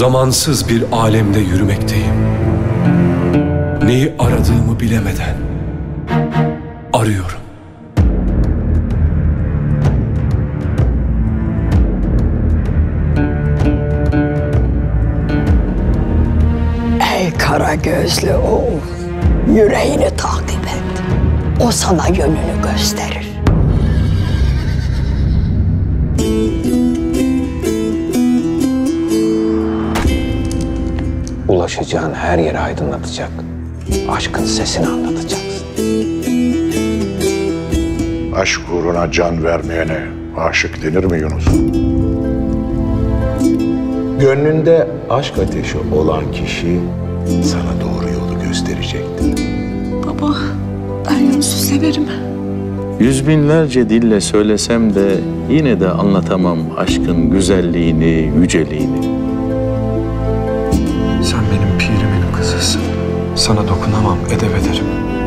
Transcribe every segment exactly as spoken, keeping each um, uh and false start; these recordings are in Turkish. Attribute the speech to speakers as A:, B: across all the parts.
A: Zamansız bir alemde yürümekteyim. Neyi aradığımı bilemeden arıyorum.
B: Ey kara gözlü oğul, yüreğini takip et. O sana yönünü gösterir.
C: Ulaşacağın her yeri aydınlatacak. Aşkın sesini anlatacaksın.
D: Aşk uğruna can vermeyene aşık denir mi Yunus?
E: Gönlünde aşk ateşi olan kişi sana doğru yolu gösterecektir.
F: Baba, ben Yunus'u severim.
G: Yüz binlerce dille söylesem de yine de anlatamam aşkın güzelliğini, yüceliğini.
A: Sen benim pirimin kızısın. Sana dokunamam, edep ederim.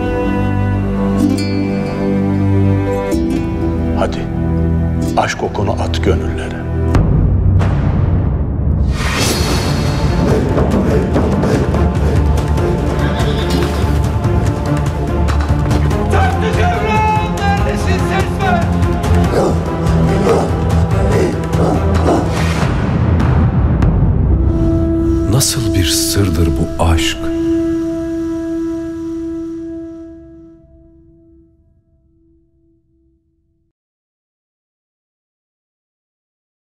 D: Hadi aşk okunu at gönüllere.
A: Nasıl bir sırdır bu aşk?